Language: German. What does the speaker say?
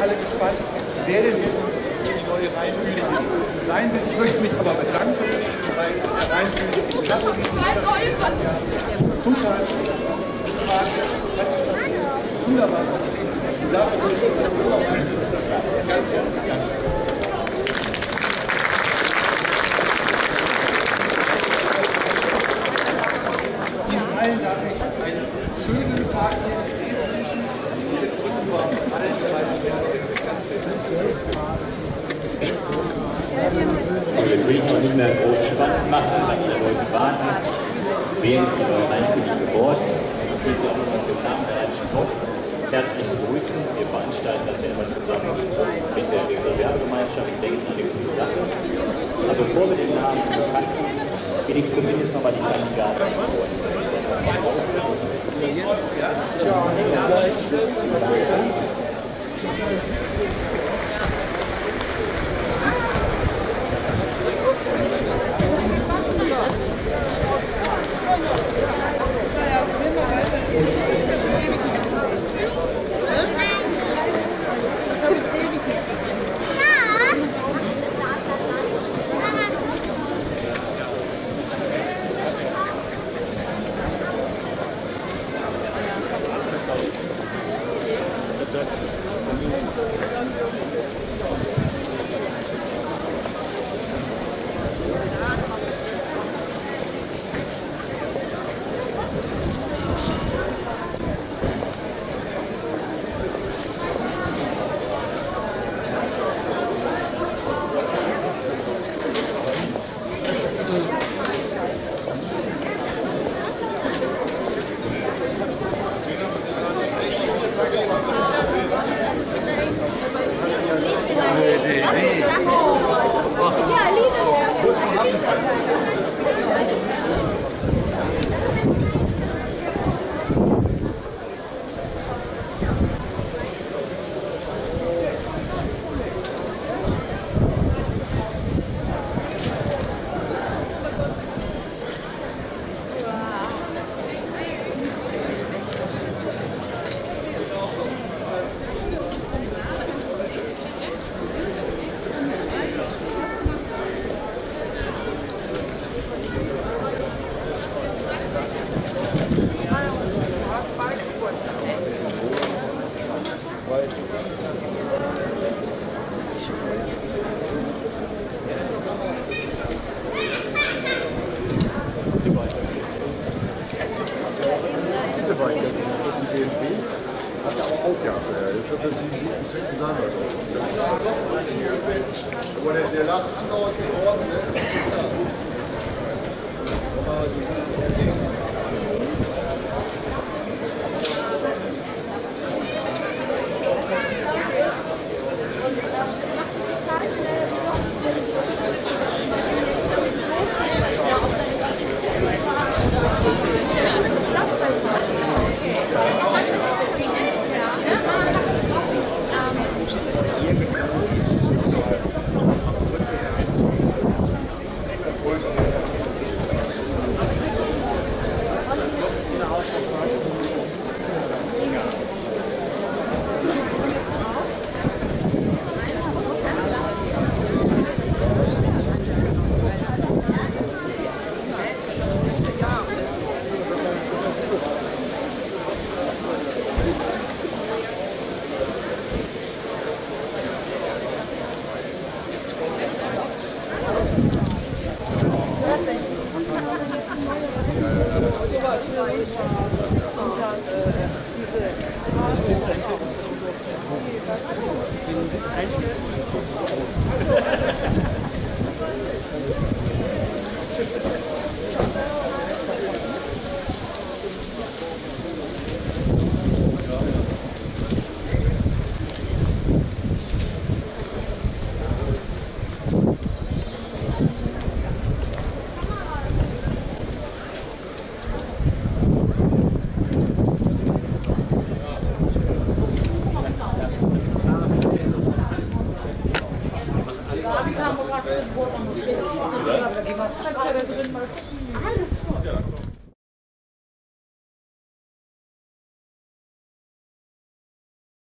alle gespannt, wer denn jetzt die neue Rheinkönigin sein wird. Ich möchte mich aber bedanken bei der Rheinkönigin Kassel, die sich das letzten Jahr total sympathisch, hat die Stadt jetzt wunderbar vertreten. Und dafür möchte ich mich ganz herzlich danken. Ihnen allen darf ich einen schönen Tag hier in Dresden wünschen. Und jetzt drücken wir allen beiden ganz fest. Jetzt will ich noch nicht mehr groß spannend machen, weil die Leute warten. Wer ist die neue Rheinkönigin geworden? Ich will Sie auch noch im Namen der Rheinischen Post herzlich begrüßen. Wir veranstalten das ja immer zusammen mit der Weserberggemeinschaft. Ich denke, es ist eine gute Sache. Also bevor wir den Namen bekannt, will ich zumindest nochmal die Kandidaten vorstellen. Der lag andauernd geworden, ne? Kannst du ja da drin mal gucken. Alles.